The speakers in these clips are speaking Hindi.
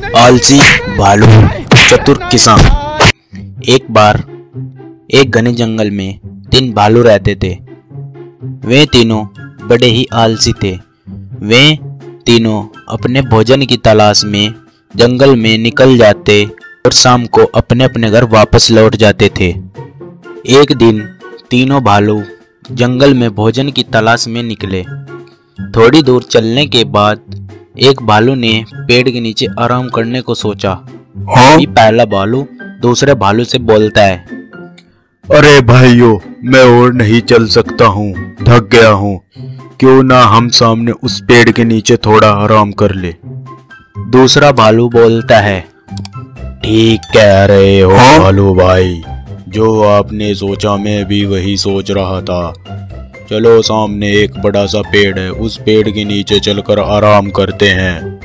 आलसी भालू चतुर किसान। एक बार एक घने जंगल में 3 भालू रहते थे। वे तीनों बड़े ही आलसी थे। वे तीनों अपने भोजन की तलाश में जंगल में निकल जाते और शाम को अपने अपने घर वापस लौट जाते थे। एक दिन तीनों भालू जंगल में भोजन की तलाश में निकले। थोड़ी दूर चलने के बाद एक भालू ने पेड़ के नीचे आराम करने को सोचा। अभी पहला भालू दूसरे भालू से बोलता है, अरे भाइयों, मैं और नहीं चल सकता हूँ, थक गया हूँ। क्यों ना हम सामने उस पेड़ के नीचे थोड़ा आराम कर ले। दूसरा भालू बोलता है, ठीक कह रहे हो भालू भाई, जो आपने सोचा मैं भी वही सोच रहा था। चलो, सामने एक बड़ा सा पेड़ है, उस पेड़ के नीचे चलकर आराम करते हैं।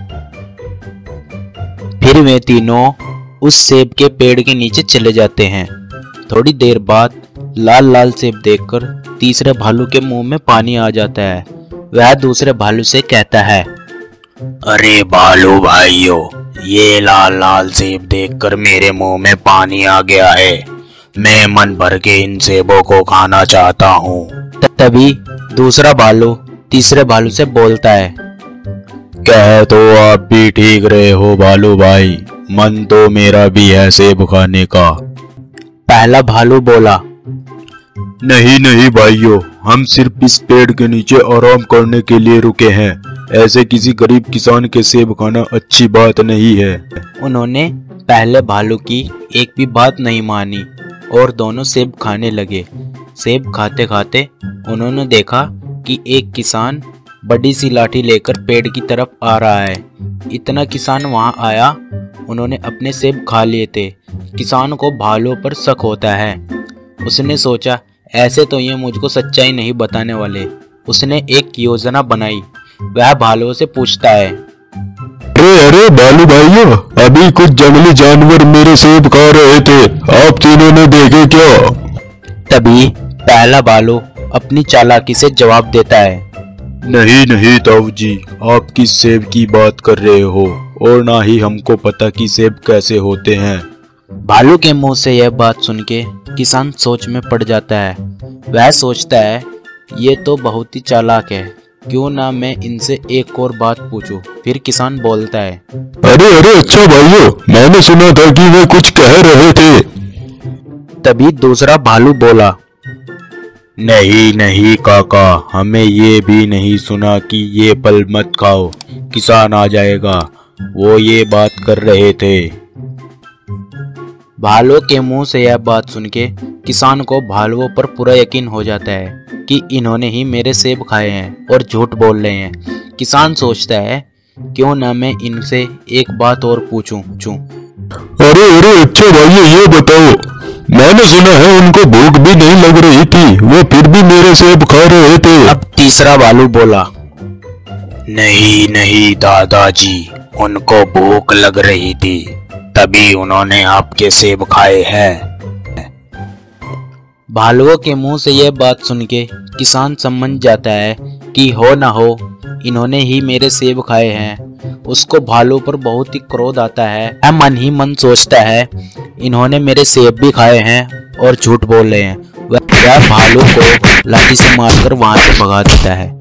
फिर वे तीनों उस सेब के पेड़ के नीचे चले जाते हैं। थोड़ी देर बाद लाल लाल सेब देखकर तीसरे भालू के मुंह में पानी आ जाता है। वह दूसरे भालू से कहता है, अरे भालू भाइयों, ये लाल लाल सेब देखकर मेरे मुंह में पानी आ गया है। मैं मन भर के इन सेबों को खाना चाहता हूँ। तभी दूसरा भालू तीसरे भालू से बोलता है, कह तो आप भी ठीक रहे हो भालू भाई, मन तो मेरा भी है सेब खाने का। पहला भालू बोला, नहीं नहीं भाइयों, हम सिर्फ इस पेड़ के नीचे आराम करने के लिए रुके हैं। ऐसे किसी गरीब किसान के सेब खाना अच्छी बात नहीं है। उन्होंने पहले भालू की एक भी बात नहीं मानी और दोनों सेब खाने लगे। सेब खाते खाते उन्होंने देखा कि एक किसान बड़ी सी लाठी लेकर पेड़ की तरफ आ रहा है। इतना किसान वहां आया, उन्होंने अपने सेब खा लिए थे। किसान को भालुओं पर शक होता है। उसने सोचा, ऐसे तो ये मुझको सच्चाई नहीं बताने वाले। उसने एक योजना बनाई। वह भालुओं से पूछता है, अरे भालू भाइयों, अभी कुछ जंगली जानवर मेरे सेब खा रहे थे, आप तीनों ने देखे क्या? तभी पहला भालू अपनी चालाकी से जवाब देता है, नहीं नहीं ताऊ जी, आप किस सेब की बात कर रहे हो, और ना ही हमको पता कि सेब कैसे होते हैं। भालू के मुंह से यह बात सुन के किसान सोच में पड़ जाता है। वह सोचता है, ये तो बहुत ही चालाक है, क्यों ना मैं इनसे एक और बात पूछूं। फिर किसान बोलता है, अरे अच्छा भाइयों, मैंने सुना था कि वे कुछ कह रहे थे। तभी दूसरा भालू बोला, नहीं नहीं काका, हमें ये भी नहीं सुना कि ये फल मत खाओ, किसान आ जाएगा, वो ये बात कर रहे थे। भालुओं के मुंह से यह बात सुन के किसान को भालुओं पर पूरा यकीन हो जाता है कि इन्होंने ही मेरे सेब खाए हैं और झूठ बोल रहे हैं। किसान सोचता है, क्यों ना मैं इनसे एक बात और पूछूं। अरे अच्छा भाइयों, ये बताओ, मैंने सुना है उनको भूख भी नहीं लग रही थी, वो फिर भी मेरे सेब खा रहे थे। अब तीसरा भालू बोला, नहीं दादाजी, उनको भूख लग रही थी, तभी उन्होंने आपके सेब खाए हैं। भालुओं के मुंह से यह बात सुन के किसान समझ जाता है कि हो ना हो इन्होंने ही मेरे सेब खाए हैं। उसको भालू पर बहुत ही क्रोध आता है। वह मन ही मन सोचता है, इन्होंने मेरे सेब भी खाए हैं और झूठ बोल रहे हैं। वह भालू को लाठी से मारकर वहां से भगा देता है।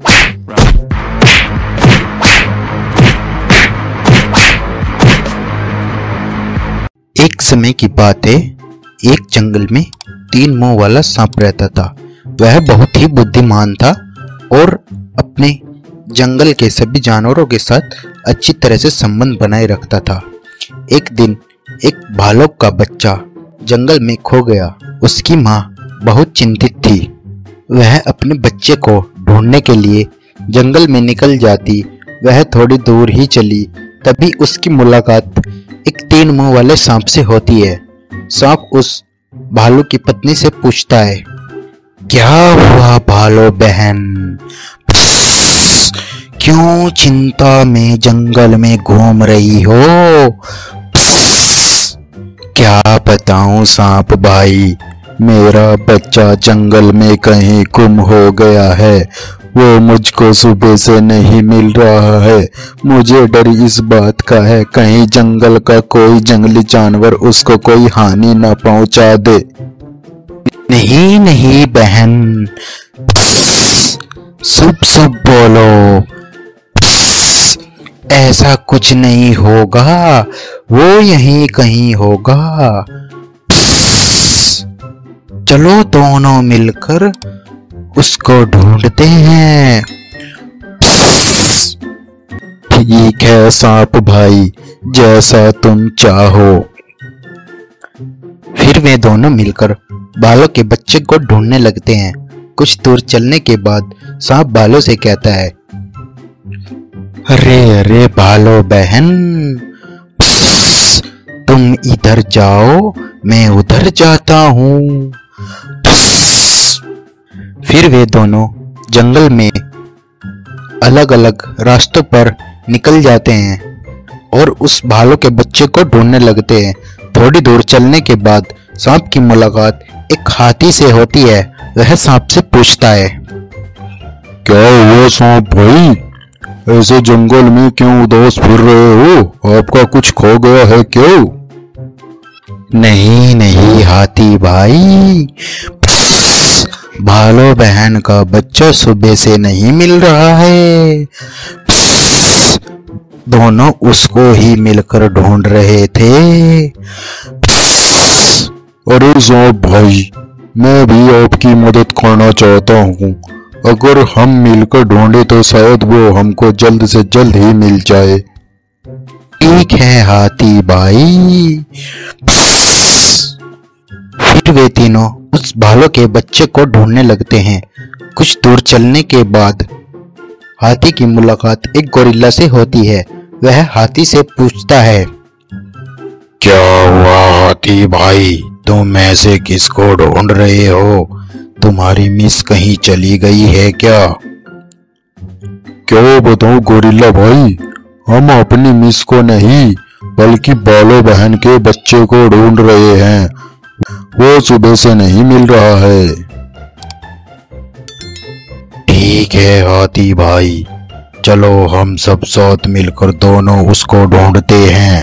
एक समय की बात है, एक जंगल में 3 मुंह वाला सांप रहता था। वह बहुत ही बुद्धिमान था और अपने जंगल के सभी जानवरों के साथ अच्छी तरह से संबंध बनाए रखता था। एक दिन एक भालू का बच्चा जंगल में खो गया। उसकी माँ बहुत चिंतित थी। वह अपने बच्चे को ढूंढने के लिए जंगल में निकल जाती। वह थोड़ी दूर ही चली, तभी उसकी मुलाकात एक 3 मुंह वाले सांप से होती है। सांप उस भालू की पत्नी से पूछता है, क्या हुआ भालू बहन, क्यों चिंता में जंगल में घूम रही हो? क्या बताऊं सांप भाई, मेरा बच्चा जंगल में कहीं गुम हो गया है। वो मुझको सुबह से नहीं मिल रहा है। मुझे डर इस बात का है कहीं जंगल का कोई जंगली जानवर उसको कोई हानि न पहुंचा दे। नहीं नहीं बहन, शुभ शुभ बोलो, ऐसा कुछ नहीं होगा, वो यहीं कहीं होगा। चलो दोनों मिलकर उसको ढूंढते हैं। ठीक है सांप भाई, जैसा तुम चाहो। फिर वे दोनों मिलकर बालों के बच्चे को ढूंढने लगते हैं। कुछ दूर चलने के बाद सांप बालों से कहता है, अरे अरे बालो बहन, तुम इधर जाओ, मैं उधर जाता हूँ। फिर वे दोनों जंगल में अलग अलग रास्तों पर निकल जाते हैं और उस भालू के बच्चे को ढूंढने लगते हैं। थोड़ी दूर चलने के बाद सांप की मुलाकात एक हाथी से होती है। वह सांप से पूछता है, क्या हुआ सांप भाई, ऐसे जंगल में क्यों उदास फिर रहे हो? आपका कुछ खो गया है क्यों? नहीं नहीं हाथी भाई, भालू बहन का बच्चा सुबह से नहीं मिल रहा है। दोनों उसको ही मिलकर ढूंढ रहे थे। अरे सांप भाई, मैं भी आपकी मदद करना चाहता हूँ। अगर हम मिलकर ढूंढे तो शायद वो हमको जल्द से जल्द ही मिल जाए। ठीक है हाथी भाई। फिर वे तीनों उस भालू के बच्चे को ढूंढने लगते हैं। कुछ दूर चलने के बाद हाथी की मुलाकात एक गोरिल्ला से होती है। वह हाथी से पूछता है, क्या हुआ हाथी भाई, तुम ऐसे किसको ढूंढ रहे हो? तुम्हारी मिस कहीं चली गई है क्या? क्या बताऊं गोरिल्ला भाई, हम अपनी मिस को नहीं बल्कि बालो बहन के बच्चे को ढूंढ रहे हैं। वो सुबह से नहीं मिल रहा है। ठीक है हाथी भाई, चलो हम सब साथ मिलकर दोनों उसको ढूंढते हैं।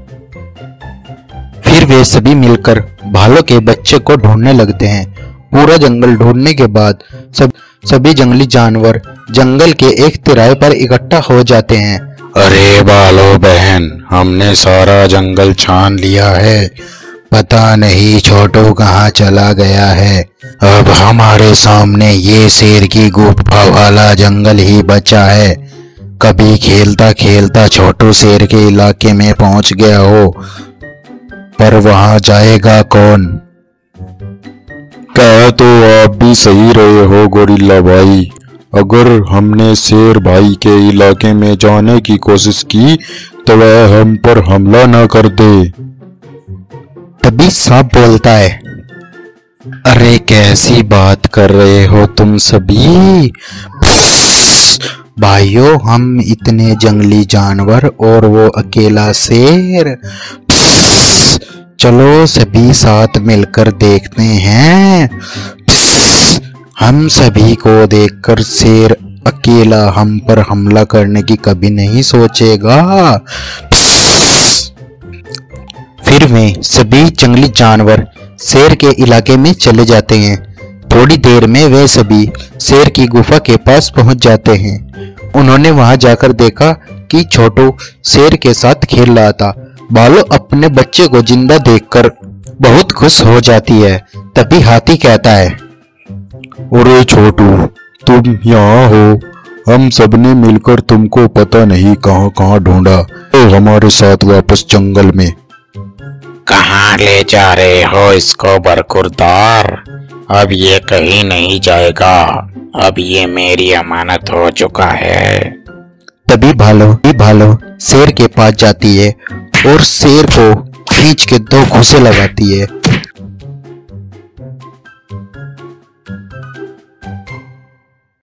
फिर वे सभी मिलकर भालू के बच्चे को ढूंढने लगते हैं। पूरा जंगल ढूंढने के बाद सभी जंगली जानवर जंगल के एक तिराहे पर इकट्ठा हो जाते हैं। अरे बालो बहन, हमने सारा जंगल छान लिया है, पता नहीं छोटू कहाँ चला गया है। अब हमारे सामने ये शेर की गुफा वाला जंगल ही बचा है। कभी खेलता खेलता छोटू शेर के इलाके में पहुंच गया हो, पर वहां जाएगा कौन? कह तो आप भी सही रहे हो गोरिल्ला भाई। अगर हमने शेर भाई के इलाके में जाने की कोशिश की तो वह हम पर हमला न कर दे। तभी सांप बोलता है, अरे कैसी बात कर रहे हो तुम सभी भाइयों, हम इतने जंगली जानवर और वो अकेला शेर। चलो सभी साथ मिलकर देखते हैं। हम सभी को देखकर शेर अकेला हम पर हमला करने की कभी नहीं सोचेगा। फिर वे सभी जंगली जानवर शेर के इलाके में चले जाते हैं। थोड़ी देर में वे सभी शेर की गुफा के पास पहुंच जाते हैं। उन्होंने वहां जाकर देखा कि छोटू शेर के साथ खेल रहा था। बालो अपने बच्चे को जिंदा देखकर बहुत खुश हो जाती है। तभी हाथी कहता है, अरे छोटू, तुम यहाँ हो। हम सबने मिलकर तुमको पता नहीं कहाँ कहाँ ढूंढा। तो हमारे साथ वापस जंगल में। कहाँ ले जा रहे हो इसको बरखुरदार? अब ये कहीं नहीं जाएगा, अब ये मेरी अमानत हो चुका है। तभी भालो शेर के पास जाती है और शेर को खींच के 2 घूंसे लगाती है।